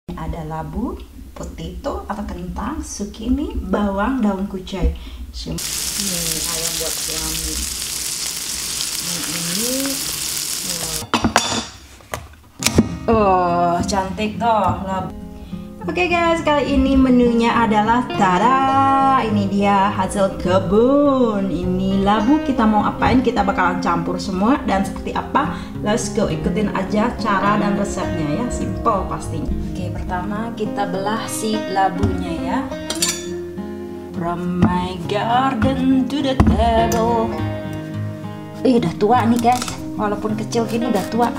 Ada labu, potato atau kentang, zucchini, bawang, daun kucai. Ini ayam buat suami. Ini cantik toh labu. Oke guys, kali ini menunya adalah tada, ini dia hasil kebun. Ini labu, kita mau apain? Kita bakalan campur semua dan seperti apa? Let's go, ikutin aja cara dan resepnya ya, simple pastinya. Oke, pertama kita belah si labunya ya. From my garden to the table. Udah tua nih guys, walaupun kecil gini udah tua.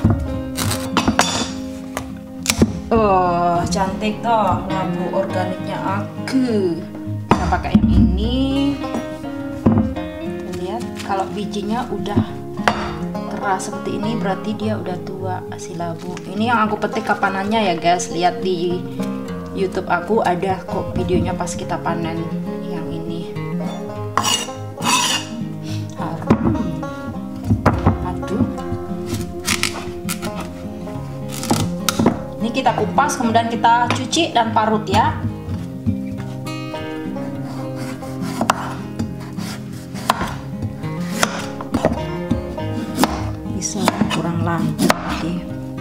Cantik toh labu organiknya aku. Kita pakai yang ini. Lihat, kalau bijinya udah keras seperti ini berarti dia udah tua si labu. Ini yang aku petik kapanannya ya guys. Lihat di YouTube aku ada kok videonya pas kita panen yang ini. Aduh. Ini kita kupas, kemudian kita cuci dan parut ya. Bisa kurang lanjut oke.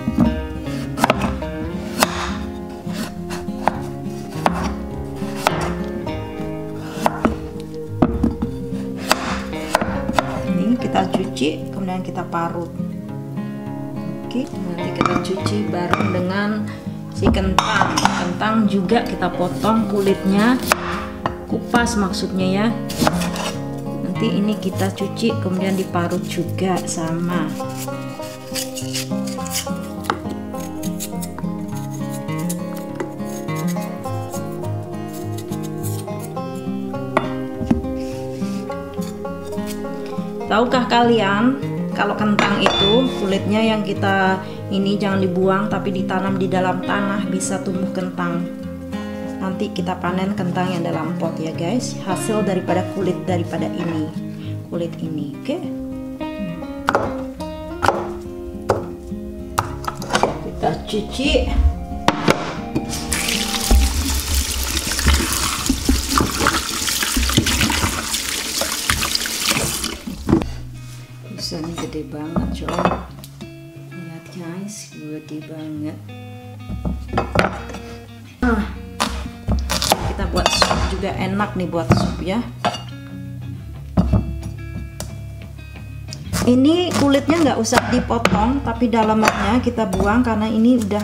Ini kita cuci, kemudian kita parut. Oke, nanti kita cuci bareng dengan si kentang. Kentang juga kita potong kulitnya, kupas maksudnya ya. Nanti ini kita cuci kemudian diparut juga sama. Tahukah kalian kalau kentang itu kulitnya yang kita ini jangan dibuang tapi ditanam di dalam tanah, bisa tumbuh kentang. Nanti kita panen kentang yang dalam pot ya guys, hasil daripada kulit daripada ini, kulit ini. Oke, kita cuci. Ini gede banget coy, lihat guys, gede banget. Kita buat sup juga enak nih, buat sup ya. Ini kulitnya nggak usah dipotong tapi dalamnya kita buang karena ini udah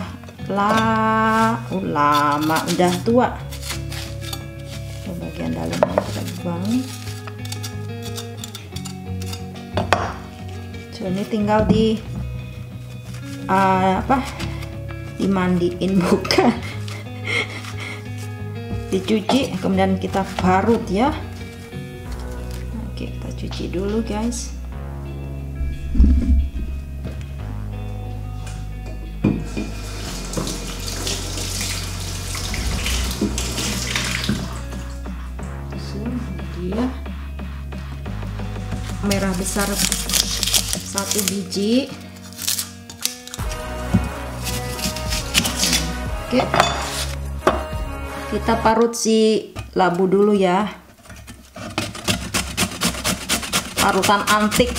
lama, udah tua. Bagian dalamnya kita buang. So, ini tinggal dimandiin, bukan dicuci kemudian kita parut ya. Oke, kita cuci dulu guys. Dia merah besar 1 biji. Oke, kita parut si labu dulu ya, parutan antik.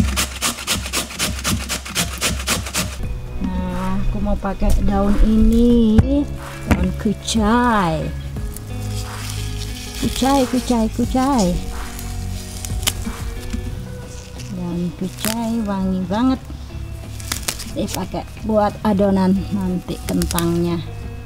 Nah, aku mau pakai daun ini, daun kucai. Kucai wangi banget, dipakai buat adonan nanti kentangnya.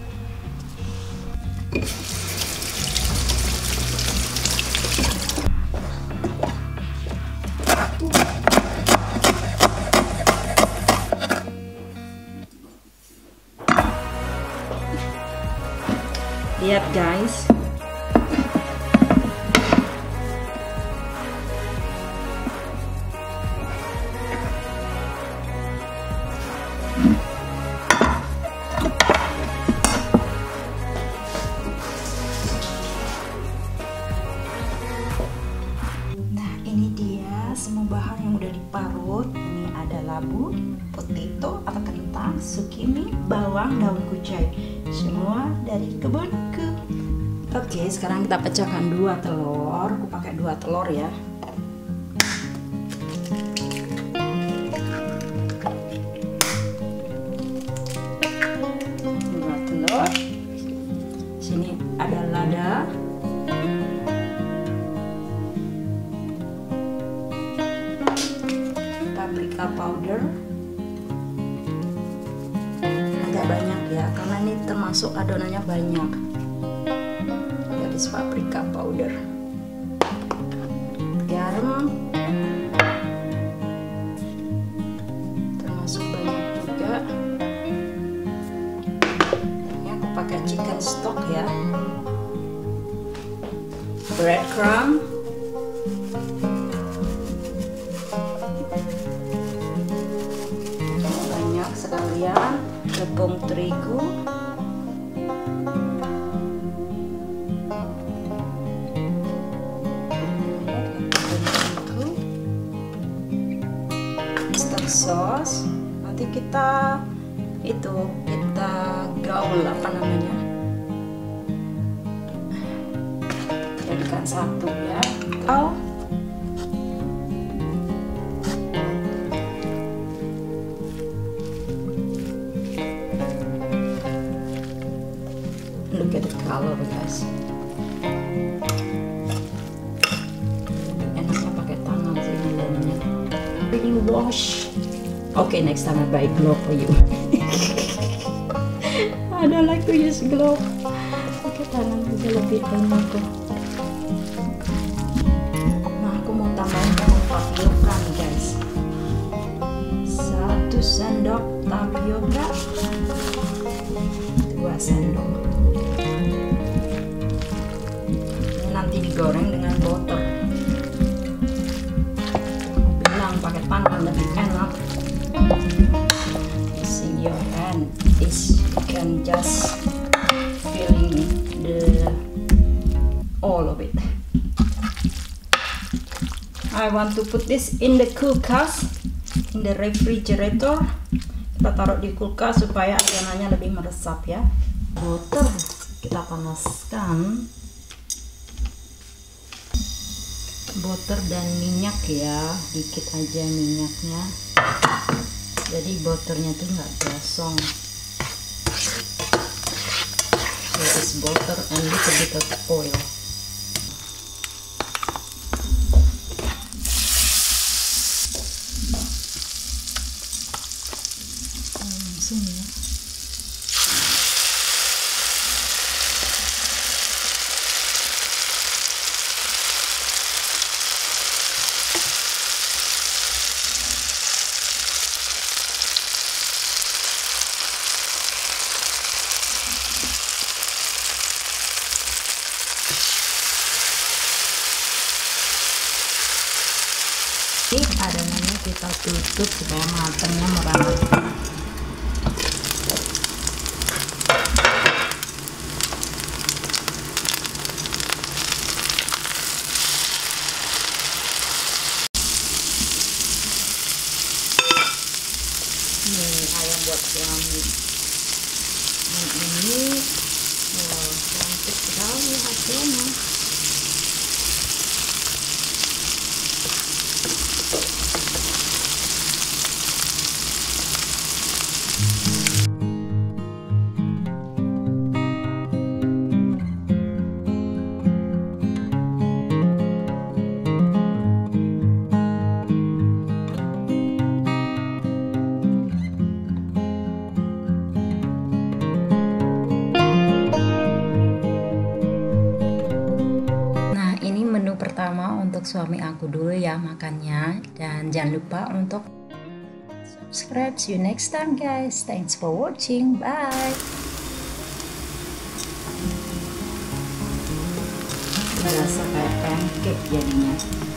Lihat guys, semua bahan yang udah diparut. Ini ada labu, potato atau kentang, zucchini, bawang, daun kucai. Semua dari kebunku. Oke, sekarang kita pecahkan 2 telur. Aku pakai 2 telur ya. Sini ada lada, paprika powder, agak banyak ya karena ini termasuk adonannya banyak. Habis paprika powder, garam termasuk banyak juga. Pakai chicken stock ya, breadcrumb, banyak sekalian, tepung terigu, Mr. sauce. Nanti kita gaul apa namanya, jadikan satu ya. Look at the color guys. Enaknya pakai tangan sih ngeliatnya. Really wash. Okay, next time I buy glove for you. I don't like to use glove. Pakai tangan aja lebih enak kok. Nah, aku mau tambahin tapioka nih guys. 1 sendok tapioka, 2 sendok. Ini nanti digoreng dengan butter. Aku bilang pakai tangan lebih enak. Using your hand, this you can just feeling all of it. I want to put this in the kulkas, in the refrigerator. Kita taruh di kulkas supaya adonannya lebih meresap ya. Butter kita panaskan, butter dan minyak ya, dikit aja minyaknya. Jadi butternya tuh nggak gosong. There is butter and little bit of oil. Langsung ya. Ini adonannya kita tutup supaya matangnya merata. Nih ayam buat suami. Dan ini cantik sekali hasilnya. Pertama untuk suami aku dulu ya makannya, dan jangan lupa untuk subscribe. See you next time guys. Thanks for watching. Bye. Berasa kayak pancake jadinya.